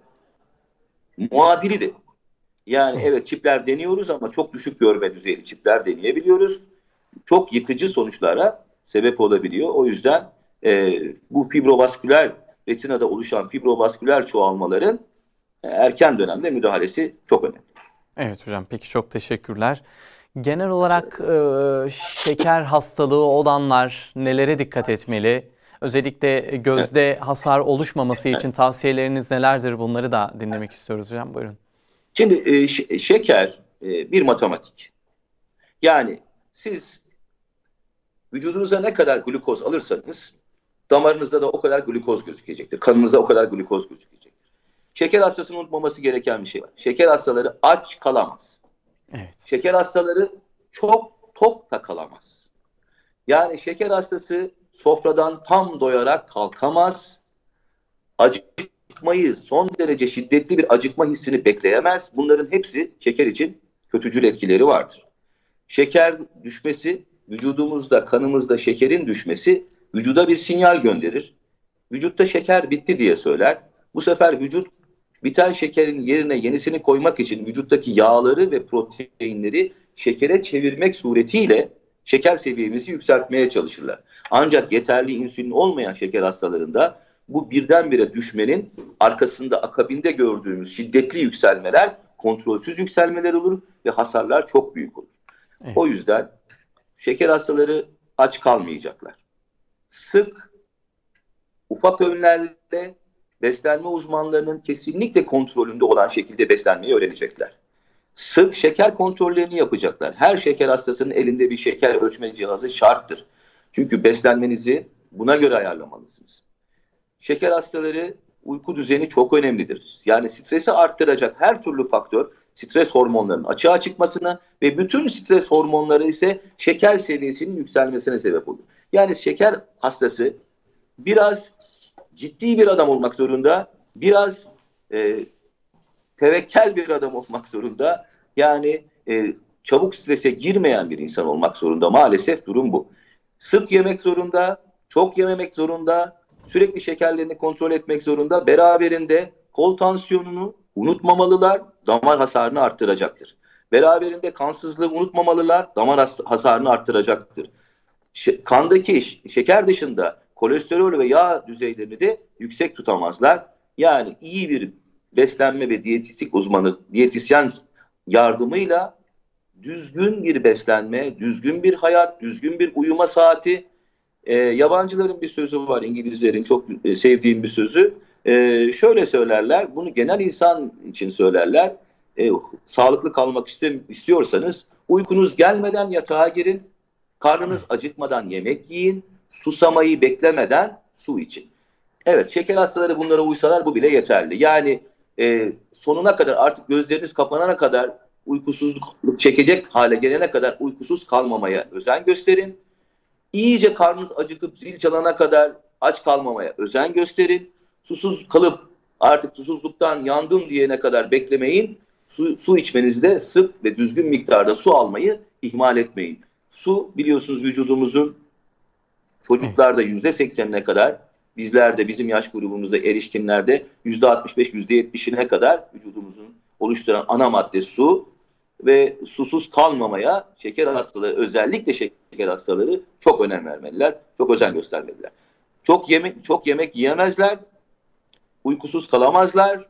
muadili de. Yani evet. evet çipler deniyoruz ama çok düşük görme düzeyli çipler deneyebiliyoruz. Çok yıkıcı sonuçlara sebep olabiliyor. O yüzden e, bu fibrovasküler, retinada oluşan fibrovasküler çoğalmaların e, erken dönemde müdahalesi çok önemli. Evet hocam, peki çok teşekkürler. Genel olarak e, şeker hastalığı olanlar nelere dikkat etmeli? Özellikle gözde hasar oluşmaması için tavsiyeleriniz nelerdir? Bunları da dinlemek istiyoruz hocam. Buyurun. Şimdi e, şeker e, bir matematik. Yani siz vücudunuza ne kadar glukoz alırsanız damarınızda da o kadar glukoz gözükecektir. Kanınızda o kadar glukoz gözükecektir. Şeker hastasının unutmaması gereken bir şey var. Şeker hastaları aç kalamaz. Evet. Şeker hastaları çok tok da kalamaz. Yani şeker hastası sofradan tam doyarak kalkamaz. Acıkmayı, son derece şiddetli bir acıkma hissini bekleyemez. Bunların hepsi şeker için kötücül etkileri vardır. Şeker düşmesi, vücudumuzda, kanımızda şekerin düşmesi vücuda bir sinyal gönderir. Vücutta şeker bitti diye söyler. Bu sefer vücut biten şekerin yerine yenisini koymak için vücuttaki yağları ve proteinleri şekere çevirmek suretiyle şeker seviyemizi yükseltmeye çalışırlar. Ancak yeterli insülin olmayan şeker hastalarında bu birdenbire düşmenin arkasında, akabinde gördüğümüz şiddetli yükselmeler kontrolsüz yükselmeler olur ve hasarlar çok büyük olur. Evet. O yüzden şeker hastaları aç kalmayacaklar. Sık, ufak öğünlerle beslenme uzmanlarının kesinlikle kontrolünde olan şekilde beslenmeyi öğrenecekler. Sık şeker kontrollerini yapacaklar. Her şeker hastasının elinde bir şeker ölçme cihazı şarttır. Çünkü beslenmenizi buna göre ayarlamalısınız. Şeker hastaları uyku düzeni çok önemlidir. Yani stresi arttıracak her türlü faktör stres hormonlarının açığa çıkmasına ve bütün stres hormonları ise şeker seviyesinin yükselmesine sebep olur. Yani şeker hastası biraz ciddi bir adam olmak zorunda, biraz e, tevekkel bir adam olmak zorunda. Yani e, çabuk strese girmeyen bir insan olmak zorunda. Maalesef durum bu. Sık yemek zorunda, çok yememek zorunda, sürekli şekerlerini kontrol etmek zorunda. Beraberinde kol tansiyonunu unutmamalılar, damar hasarını arttıracaktır. Beraberinde kansızlığı unutmamalılar, damar hasarını arttıracaktır. Ş- kandaki şeker dışında kolesterol ve yağ düzeylerini de yüksek tutamazlar. Yani iyi bir beslenme ve diyetistik uzmanı, diyetisyen yardımıyla düzgün bir beslenme, düzgün bir hayat, düzgün bir uyuma saati. E, yabancıların bir sözü var, İngilizlerin çok e, sevdiğim bir sözü. E, şöyle söylerler, bunu genel insan için söylerler. E, sağlıklı kalmak istiyorsanız uykunuz gelmeden yatağa girin, karnınız acıkmadan yemek yiyin, susamayı beklemeden su için. Evet, şeker hastaları bunlara uysalar bu bile yeterli. Yani e, sonuna kadar, artık gözleriniz kapanana kadar, uykusuzluk çekecek hale gelene kadar uykusuz kalmamaya özen gösterin. İyice karnınız acıkıp zil çalana kadar aç kalmamaya özen gösterin. Susuz kalıp artık susuzluktan yandım diyene kadar beklemeyin. Su, su içmenizde sık ve düzgün miktarda su almayı ihmal etmeyin. Su biliyorsunuz vücudumuzun çocuklarda yüzde seksenine kadar, bizlerde, bizim yaş grubumuzda, erişkinlerde yüzde altmış beş yüzde yetmişine kadar vücudumuzun oluşturan ana madde su ve susuz kalmamaya şeker hastaları, özellikle şeker hastaları çok önem vermeliler, çok özen göstermeliler. Çok yemek çok yemek yiyemezler, uykusuz kalamazlar,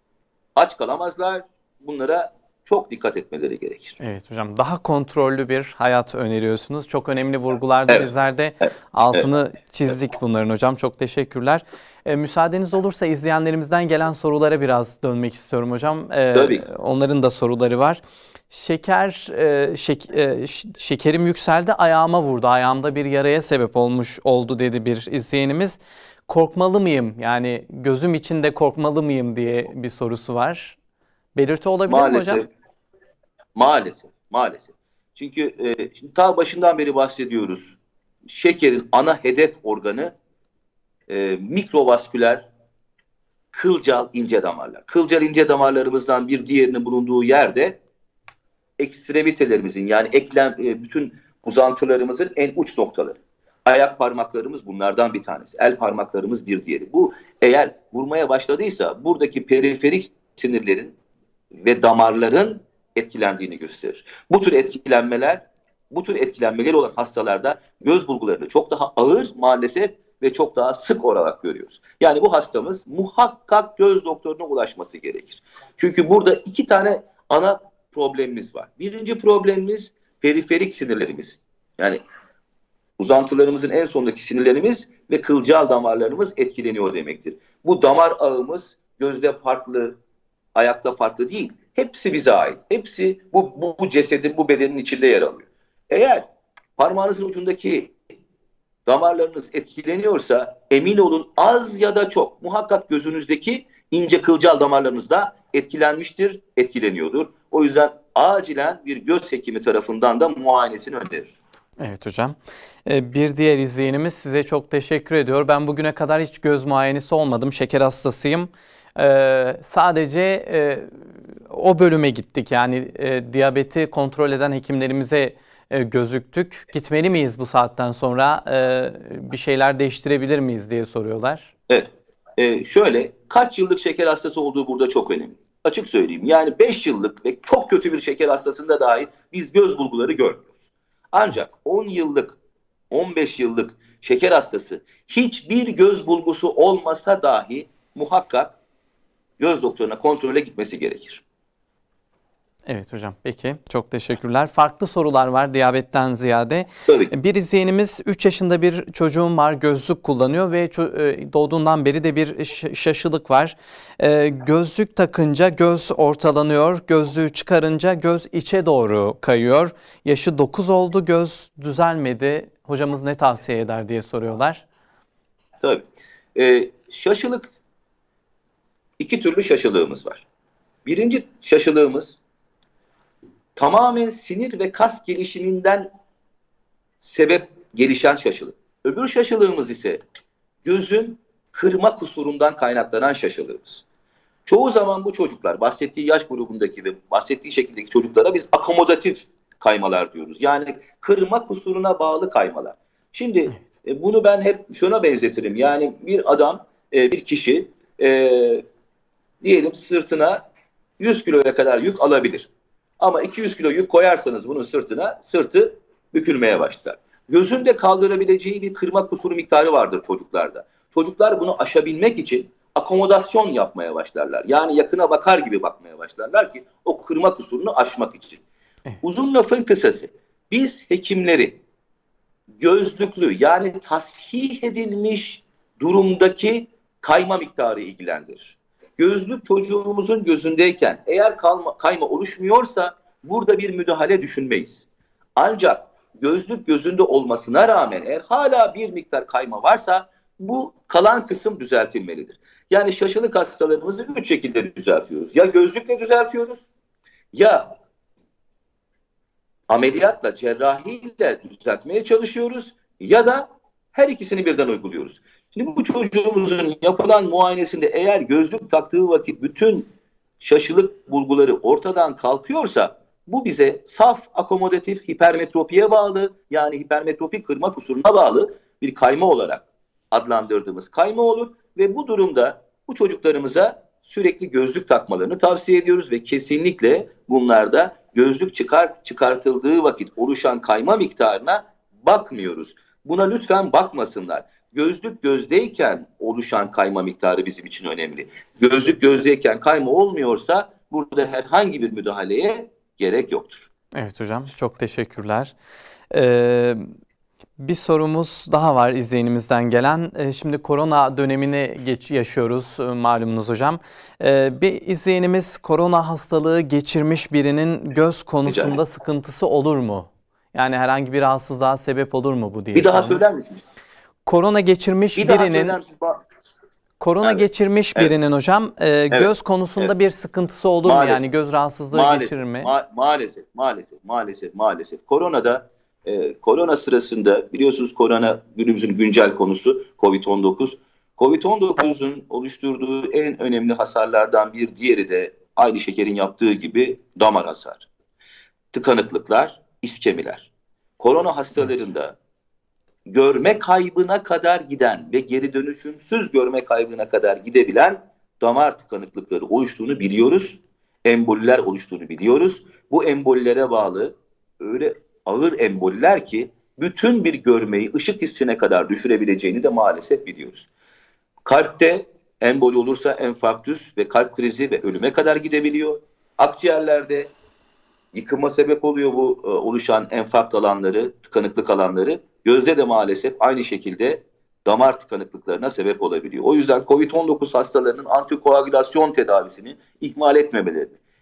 aç kalamazlar. Bunlara çok dikkat etmeleri gerekir. Evet hocam, daha kontrollü bir hayat öneriyorsunuz. Çok önemli vurgularda evet. bizler de evet. altını evet. çizdik bunların hocam. Çok teşekkürler. E, müsaadeniz olursa izleyenlerimizden gelen sorulara biraz dönmek istiyorum hocam. E, Tabii. Onların da soruları var. Şeker, e, şek, e, şekerim yükseldi, ayağıma vurdu. Ayağımda bir yaraya sebep olmuş oldu dedi bir izleyenimiz. Korkmalı mıyım? Yani gözüm içinde korkmalı mıyım diye bir sorusu var. Belirti olabilir maalesef, mi hocam? Maalesef, maalesef. Çünkü e, şimdi ta başından beri bahsediyoruz. Şekerin ana hedef organı e, mikrovasküler kılcal ince damarlar. Kılcal ince damarlarımızdan bir diğerinin bulunduğu yerde ekstremitelerimizin, yani eklem, e, bütün uzantılarımızın en uç noktaları. Ayak parmaklarımız bunlardan bir tanesi. El parmaklarımız bir diğeri. Bu eğer vurmaya başladıysa buradaki periferik sinirlerin ve damarların etkilendiğini gösterir. Bu tür etkilenmeler, bu tür etkilenmeleri olan hastalarda göz bulgularını çok daha ağır maalesef ve çok daha sık olarak görüyoruz. Yani bu hastamız muhakkak göz doktoruna ulaşması gerekir. Çünkü burada iki tane ana problemimiz var. Birinci problemimiz periferik sinirlerimiz. Yani uzantılarımızın en sondaki sinirlerimiz ve kılcal damarlarımız etkileniyor demektir. Bu damar ağımız gözde farklı, ayakta farklı değil. hepsi bize ait. Hepsi bu, bu, bu cesedin, bu bedenin içinde yer alıyor. Eğer parmağınızın ucundaki damarlarınız etkileniyorsa emin olun az ya da çok muhakkak gözünüzdeki ince kılcal damarlarınız da etkilenmiştir, etkileniyordur. O yüzden acilen bir göz hekimi tarafından da muayenesini öneririm. Evet hocam. Bir diğer izleyenimiz size çok teşekkür ediyor. Ben bugüne kadar hiç göz muayenesi olmadım. Şeker hastasıyım. Ee, sadece e, o bölüme gittik. Yani e, diyabeti kontrol eden hekimlerimize e, gözüktük. Gitmeli miyiz bu saatten sonra? E, bir şeyler değiştirebilir miyiz diye soruyorlar. Evet. Ee, şöyle kaç yıllık şeker hastası olduğu burada çok önemli. Açık söyleyeyim. Yani beş yıllık ve çok kötü bir şeker hastasında dahi biz göz bulguları görmüyoruz. Ancak on yıllık, on beş yıllık şeker hastası hiçbir göz bulgusu olmasa dahi muhakkak göz doktoruna kontrole gitmesi gerekir. Evet hocam, peki çok teşekkürler. Farklı sorular var diyabetten ziyade. Tabii. Bir izleyenimiz üç yaşında bir çocuğum var, gözlük kullanıyor ve doğduğundan beri de bir şaşılık var. Gözlük takınca göz ortalanıyor, gözlüğü çıkarınca göz içe doğru kayıyor. Yaşı dokuz oldu, göz düzelmedi. Hocamız ne tavsiye eder diye soruyorlar. Tabii. Ee, şaşılık, iki türlü şaşılığımız var. Birinci şaşılığımız tamamen sinir ve kas gelişiminden sebep gelişen şaşılık. Öbür şaşılığımız ise gözün kırma kusurundan kaynaklanan şaşılığımız. Çoğu zaman bu çocuklar bahsettiği yaş grubundaki ve bahsettiği şekildeki çocuklara biz akomodatif kaymalar diyoruz. Yani kırma kusuruna bağlı kaymalar. Şimdi e, bunu ben hep şuna benzetirim. Yani bir adam, e, bir kişi e, diyelim sırtına yüz kiloya kadar yük alabilir. Ama iki yüz kilo yük koyarsanız bunun sırtına, sırtı bükülmeye başlar. Gözün de kaldırabileceği bir kırma kusuru miktarı vardır çocuklarda. Çocuklar bunu aşabilmek için akomodasyon yapmaya başlarlar. Yani yakına bakar gibi bakmaya başlarlar ki o kırma kusurunu aşmak için. Uzun lafın kısası, biz hekimleri gözlüklü yani tashih edilmiş durumdaki kayma miktarı ilgilendirir. Gözlük çocuğumuzun gözündeyken eğer kalma, kayma oluşmuyorsa burada bir müdahale düşünmeyiz. Ancak gözlük gözünde olmasına rağmen eğer hala bir miktar kayma varsa bu kalan kısım düzeltilmelidir. Yani şaşılık hastalarımızı üç şekilde düzeltiyoruz. Ya gözlükle düzeltiyoruz, ya ameliyatla, cerrahiyle düzeltmeye çalışıyoruz ya da her ikisini birden uyguluyoruz. Şimdi bu çocuğumuzun yapılan muayenesinde eğer gözlük taktığı vakit bütün şaşılık bulguları ortadan kalkıyorsa bu bize saf akomodatif hipermetropiye bağlı yani hipermetropik kırma kusuruna bağlı bir kayma olarak adlandırdığımız kayma olur ve bu durumda bu çocuklarımıza sürekli gözlük takmalarını tavsiye ediyoruz ve kesinlikle bunlarda gözlük çıkar çıkartıldığı vakit oluşan kayma miktarına bakmıyoruz. Buna lütfen bakmasınlar. Gözlük gözdeyken oluşan kayma miktarı bizim için önemli. Gözlük gözdeyken kayma olmuyorsa burada herhangi bir müdahaleye gerek yoktur. Evet hocam, çok teşekkürler. Ee, bir sorumuz daha var izleyenimizden gelen. Ee, şimdi korona dönemini geç yaşıyoruz malumunuz hocam. Ee, bir izleyenimiz korona hastalığı geçirmiş birinin göz konusunda Güzel. sıkıntısı olur mu? Yani herhangi bir rahatsızlığa sebep olur mu bu diye. Bir daha söyler misiniz? Korona geçirmiş bir birinin korona evet. geçirmiş evet. birinin hocam e, evet. göz konusunda evet. bir sıkıntısı olur maalesef. mu? Yani göz rahatsızlığı maalesef. geçirir mi? Ma maalesef, maalesef, maalesef, maalesef. Koronada e, korona sırasında biliyorsunuz korona günümüzün güncel konusu kovid on dokuz. kovid on dokuzun oluşturduğu en önemli hasarlardan bir diğeri de aynı şekerin yaptığı gibi damar hasarı. Tıkanıklıklar, iskemiler. Korona hastalarında evet. görme kaybına kadar giden ve geri dönüşümsüz görme kaybına kadar gidebilen damar tıkanıklıkları oluştuğunu biliyoruz. Emboliler oluştuğunu biliyoruz. Bu embolilere bağlı öyle ağır emboliler ki bütün bir görmeyi ışık hissine kadar düşürebileceğini de maalesef biliyoruz. Kalpte emboli olursa enfarktüs ve kalp krizi ve ölüme kadar gidebiliyor. Akciğerlerde yıkıma sebep oluyor bu e, oluşan enfarkt alanları, tıkanıklık alanları. Gözde de maalesef aynı şekilde damar tıkanıklıklarına sebep olabiliyor. O yüzden kovid on dokuz hastalarının antikoagülasyon tedavisini ihmal etmemelerini,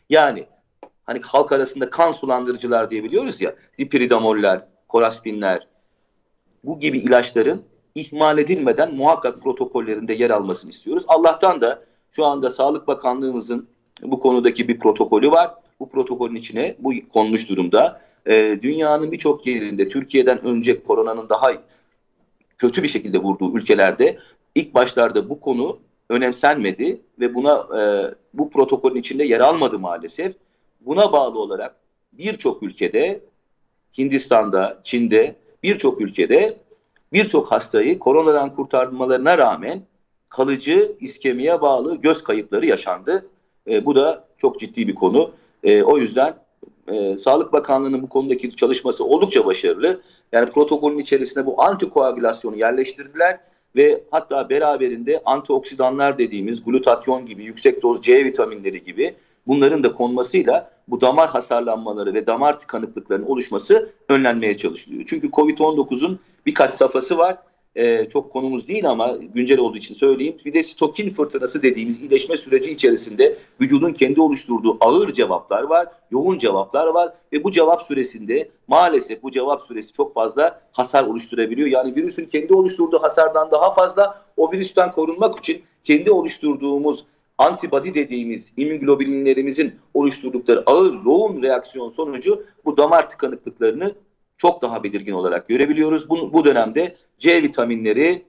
Yani hani halk arasında kan sulandırıcılar diye biliyoruz ya, dipiridamoller, koraspinler, bu gibi ilaçların ihmal edilmeden muhakkak protokollerinde yer almasını istiyoruz. Allah'tan da şu anda Sağlık Bakanlığımızın bu konudaki bir protokolü var. Bu protokolün içine bu konmuş durumda. Ee, dünyanın birçok yerinde, Türkiye'den önce koronanın daha kötü bir şekilde vurduğu ülkelerde ilk başlarda bu konu önemsenmedi ve buna e, bu protokolün içinde yer almadı maalesef. Buna bağlı olarak birçok ülkede, Hindistan'da, Çin'de, birçok ülkede birçok hastayı koronadan kurtarmalarına rağmen kalıcı iskemiye bağlı göz kayıpları yaşandı. E, bu da çok ciddi bir konu. E, o yüzden e, Sağlık Bakanlığı'nın bu konudaki çalışması oldukça başarılı. Yani protokolün içerisine bu antikoagülasyonu yerleştirdiler ve hatta beraberinde antioksidanlar dediğimiz glutatyon gibi, yüksek doz C vitaminleri gibi bunların da konmasıyla bu damar hasarlanmaları ve damar tıkanıklıklarının oluşması önlenmeye çalışılıyor. Çünkü kovid on dokuzun birkaç safhası var. Ee, çok konumuz değil ama güncel olduğu için söyleyeyim. Bir de sitokin fırtınası dediğimiz iyileşme süreci içerisinde vücudun kendi oluşturduğu ağır cevaplar var, yoğun cevaplar var ve bu cevap süresinde maalesef bu cevap süresi çok fazla hasar oluşturabiliyor. Yani virüsün kendi oluşturduğu hasardan daha fazla, o virüsten korunmak için kendi oluşturduğumuz antibody dediğimiz immünglobulinlerimizin oluşturdukları ağır yoğun reaksiyon sonucu bu damar tıkanıklıklarını çok daha belirgin olarak görebiliyoruz. Bu, bu dönemde C vitaminleri,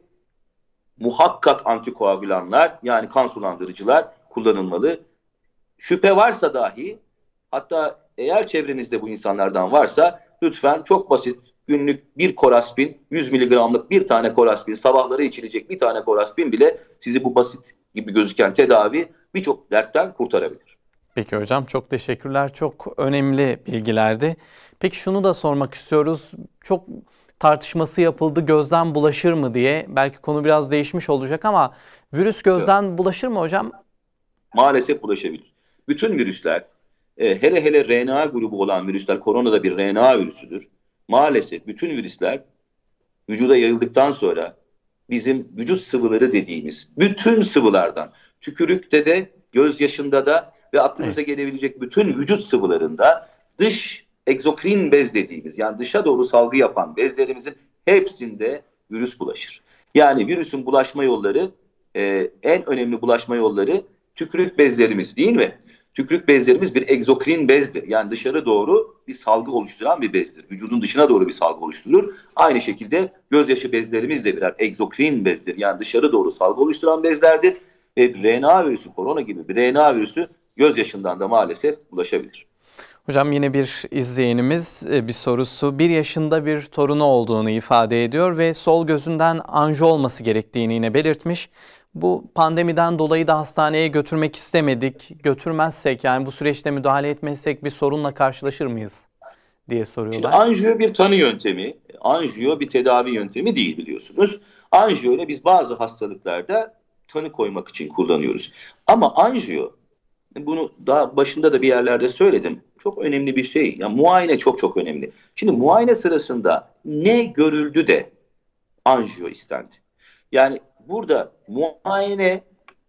muhakkak antikoagülanlar yani kan sulandırıcılar kullanılmalı. Şüphe varsa dahi, hatta eğer çevrenizde bu insanlardan varsa lütfen çok basit günlük bir koraspin, yüz miligramlık bir tane koraspin, sabahları içilecek bir tane koraspin bile sizi bu basit gibi gözüken tedavi birçok dertten kurtarabilir. Peki hocam, çok teşekkürler. Çok önemli bilgilerdi. Peki şunu da sormak istiyoruz. Çok tartışması yapıldı, gözden bulaşır mı diye. Belki konu biraz değişmiş olacak ama virüs gözden bulaşır mı hocam? Maalesef bulaşabilir. Bütün virüsler, e, hele hele R N A grubu olan virüsler, korona da bir R N A virüsüdür. Maalesef bütün virüsler vücuda yayıldıktan sonra bizim vücut sıvıları dediğimiz bütün sıvılardan, tükürükte de, gözyaşında da ve aklınıza evet. gelebilecek bütün vücut sıvılarında dış egzokrin bez dediğimiz, yani dışa doğru salgı yapan bezlerimizin hepsinde virüs bulaşır. Yani virüsün bulaşma yolları, e, en önemli bulaşma yolları tükürük bezlerimiz değil mi? Tükürük bezlerimiz bir egzokrin bezdir. Yani dışarı doğru bir salgı oluşturan bir bezdir. Vücudun dışına doğru bir salgı oluşturulur. Aynı şekilde gözyaşı bezlerimiz de birer egzokrin bezdir. Yani dışarı doğru salgı oluşturan bezlerdir. Ve R N A virüsü, korona gibi bir R N A virüsü gözyaşından da maalesef bulaşabilir. Hocam yine bir izleyenimiz bir sorusu, bir yaşında bir torunu olduğunu ifade ediyor ve sol gözünden anji olması gerektiğini yine belirtmiş. Bu pandemiden dolayı da hastaneye götürmek istemedik. Götürmezsek, yani bu süreçte müdahale etmezsek bir sorunla karşılaşır mıyız diye soruyorlar. Şimdi anjiyo bir tanı yöntemi, anjiyo bir tedavi yöntemi değil biliyorsunuz. Anjiyo ile biz bazı hastalıklarda tanı koymak için kullanıyoruz. Ama anjiyo, bunu daha başında da bir yerlerde söyledim, çok önemli bir şey. Yani muayene çok çok önemli. Şimdi muayene sırasında ne görüldü de anjiyo istendi? Yani burada muayene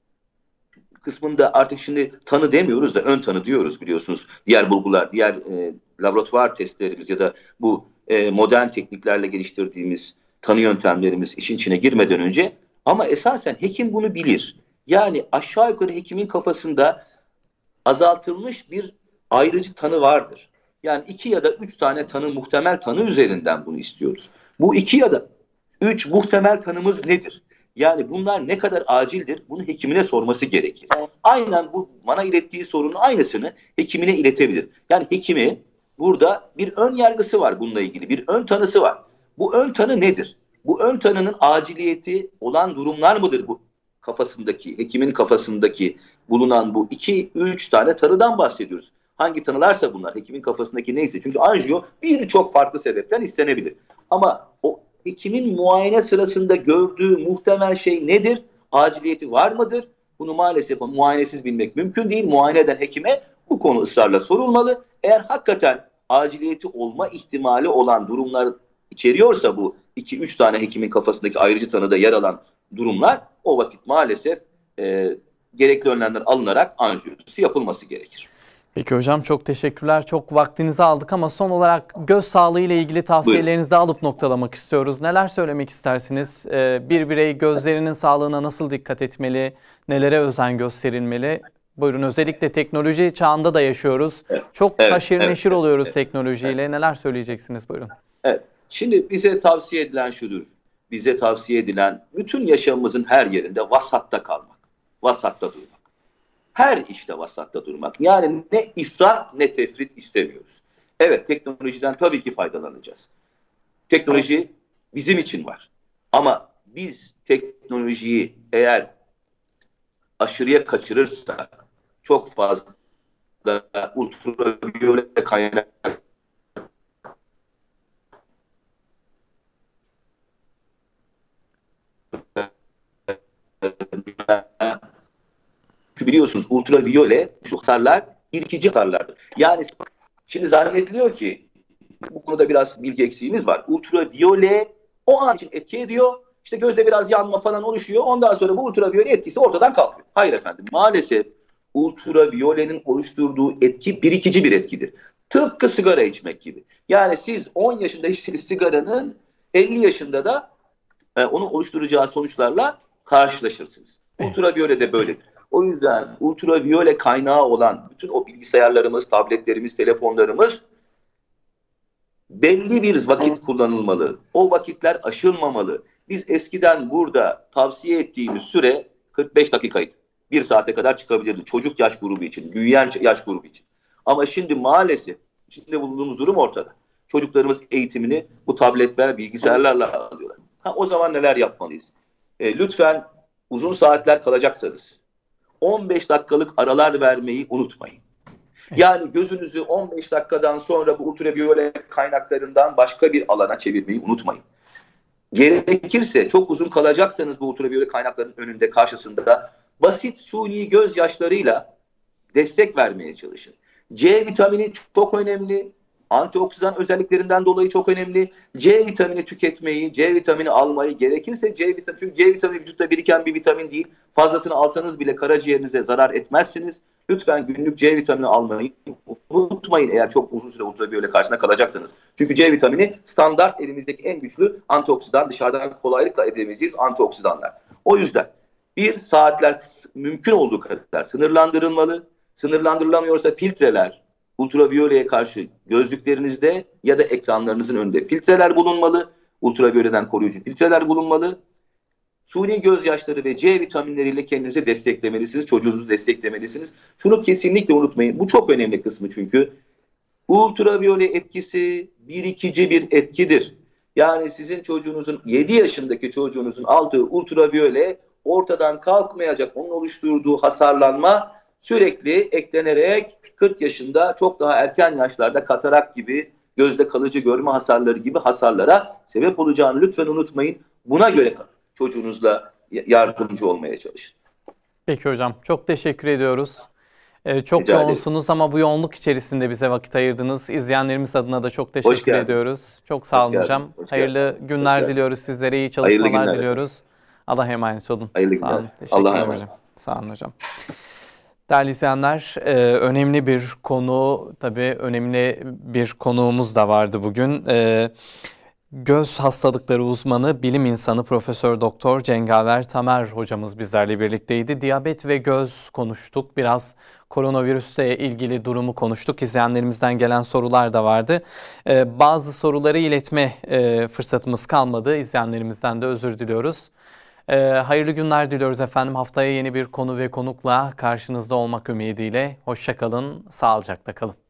kısmında artık şimdi tanı demiyoruz da ön tanı diyoruz biliyorsunuz. Diğer bulgular, diğer e, laboratuvar testlerimiz ya da bu e, modern tekniklerle geliştirdiğimiz tanı yöntemlerimiz işin içine girmeden önce, ama esasen hekim bunu bilir. Yani aşağı yukarı hekimin kafasında azaltılmış bir ayrıcı tanı vardır. Yani iki ya da üç tane tanı, muhtemel tanı üzerinden bunu istiyoruz. Bu iki ya da üç muhtemel tanımız nedir? Yani bunlar ne kadar acildir? Bunu hekimine sorması gerekir. Aynen bu bana ilettiği sorunun aynısını hekimine iletebilir. Yani hekimi burada bir ön yargısı var bununla ilgili. Bir ön tanısı var. Bu ön tanı nedir? Bu ön tanının aciliyeti olan durumlar mıdır bu kafasındaki, hekimin kafasındaki bulunan bu iki üç tane tanıdan bahsediyoruz. Hangi tanılarsa bunlar, hekimin kafasındaki neyse. Çünkü anjiyo birçok farklı sebepten istenebilir. Ama o hekimin muayene sırasında gördüğü muhtemel şey nedir? Aciliyeti var mıdır? Bunu maalesef muayenesiz bilmek mümkün değil. Muayene eden hekime bu konu ısrarla sorulmalı. Eğer hakikaten aciliyeti olma ihtimali olan durumlar içeriyorsa bu iki üç tane hekimin kafasındaki ayrıcı tanıda yer alan durumlar, o vakit maalesef e, gerekli önlemler alınarak anjiyosu yapılması gerekir. Peki hocam, çok teşekkürler. Çok vaktinizi aldık ama son olarak göz sağlığı ile ilgili tavsiyelerinizi de alıp noktalamak istiyoruz. Neler söylemek istersiniz? Ee, bir birey gözlerinin sağlığına nasıl dikkat etmeli? Nelere özen gösterilmeli? Buyurun, özellikle teknoloji çağında da yaşıyoruz. Evet, Çok evet, haşir evet, neşir oluyoruz evet, teknolojiyle. evet. Neler söyleyeceksiniz? Buyurun. Evet. Şimdi bize tavsiye edilen şudur. Bize tavsiye edilen bütün yaşamımızın her yerinde vasatta kalmak. Vasatta durmak. Her işte vasatta durmak. Yani ne ifrat ne tefrit istemiyoruz. Evet, teknolojiden tabii ki faydalanacağız. Teknoloji bizim için var. Ama biz teknolojiyi eğer aşırıya kaçırırsak çok fazla ultraviyole kaynak biliyorsunuz ultraviyole hasarlar irikici hasarlardır. Yani şimdi zannediliyor ki bu konuda biraz bilgi eksiğimiz var. Ultraviyole o an için etki ediyor. İşte gözde biraz yanma falan oluşuyor. Ondan sonra bu ultraviyole etkisi ortadan kalkıyor. Hayır efendim. Maalesef ultraviyolenin oluşturduğu etki birikici bir etkidir. Tıpkı sigara içmek gibi. Yani siz on yaşında içtiğiniz sigaranın elli yaşında da e, onun oluşturacağı sonuçlarla karşılaşırsınız. Ultraviyole de böyledir. O yüzden ultraviyole kaynağı olan bütün o bilgisayarlarımız, tabletlerimiz, telefonlarımız belli bir vakit kullanılmalı. O vakitler aşılmamalı. Biz eskiden burada tavsiye ettiğimiz süre kırk beş dakikaydı. Bir saate kadar çıkabilirdi. Çocuk yaş grubu için, büyüyen yaş grubu için. Ama şimdi maalesef içinde bulunduğumuz durum ortada. Çocuklarımız eğitimini bu tabletler, bilgisayarlarla alıyorlar. Ha, o zaman neler yapmalıyız? E, lütfen uzun saatler kalacaksanız on beş dakikalık aralar vermeyi unutmayın. Yani gözünüzü on beş dakikadan sonra bu ultraviyole kaynaklarından başka bir alana çevirmeyi unutmayın. Gerekirse çok uzun kalacaksanız bu ultraviyole kaynakların önünde, karşısında basit suni gözyaşlarıyla destek vermeye çalışın. C vitamini çok önemli. Antioksidan özelliklerinden dolayı çok önemli. C vitamini tüketmeyi, C vitamini almayı, gerekirse C vitamini, çünkü C vitamini vücutta biriken bir vitamin değil. Fazlasını alsanız bile karaciğerinize zarar etmezsiniz. Lütfen günlük C vitamini almayı unutmayın eğer çok uzun süre ultraviyole karşısında kalacaksanız. Çünkü C vitamini standart elimizdeki en güçlü antioksidan, dışarıdan kolaylıkla edebileceğiz antioksidanlar. O yüzden bir saatler mümkün olduğu kadar sınırlandırılmalı. Sınırlandırılamıyorsa filtreler, ultraviyoleye karşı gözlüklerinizde ya da ekranlarınızın önünde filtreler bulunmalı. Ultraviyoleden koruyucu filtreler bulunmalı. Suni gözyaşları ve C vitaminleriyle kendinizi desteklemelisiniz. Çocuğunuzu desteklemelisiniz. Şunu kesinlikle unutmayın. Bu çok önemli kısmı çünkü. Ultraviyole etkisi birikici bir etkidir. Yani sizin çocuğunuzun, yedi yaşındaki çocuğunuzun aldığı ultraviyole ortadan kalkmayacak. Onun oluşturduğu hasarlanma sürekli eklenerek kırk yaşında çok daha erken yaşlarda katarak gibi, gözde kalıcı görme hasarları gibi hasarlara sebep olacağını lütfen unutmayın. Buna göre çocuğunuzla yardımcı olmaya çalışın. Peki hocam, çok teşekkür ediyoruz. Ee, çok Rica yoğunsunuz ederim. ama bu yoğunluk içerisinde bize vakit ayırdınız. İzleyenlerimiz adına da çok teşekkür ediyoruz. Çok sağ olun hocam. Hayırlı günler diliyoruz sizlere, iyi çalışmalar diliyoruz. Allah'a emanet olun. Hayırlı sağ olun. günler. Allah'a emanet. Hocam. Sağ olun hocam. Değerli izleyenler, e, önemli bir konu, tabii önemli bir konuğumuz da vardı bugün. E, Göz hastalıkları uzmanı, bilim insanı Profesör Doktor Cengaver Tamer hocamız bizlerle birlikteydi. Diyabet ve göz konuştuk. Biraz koronavirüsle ilgili durumu konuştuk. İzleyenlerimizden gelen sorular da vardı. Ee, bazı soruları iletme e, fırsatımız kalmadı. İzleyenlerimizden de özür diliyoruz. Ee, hayırlı günler diliyoruz efendim. Haftaya yeni bir konu ve konukla karşınızda olmak ümidiyle. Hoşça kalın, sağlıcakla kalın.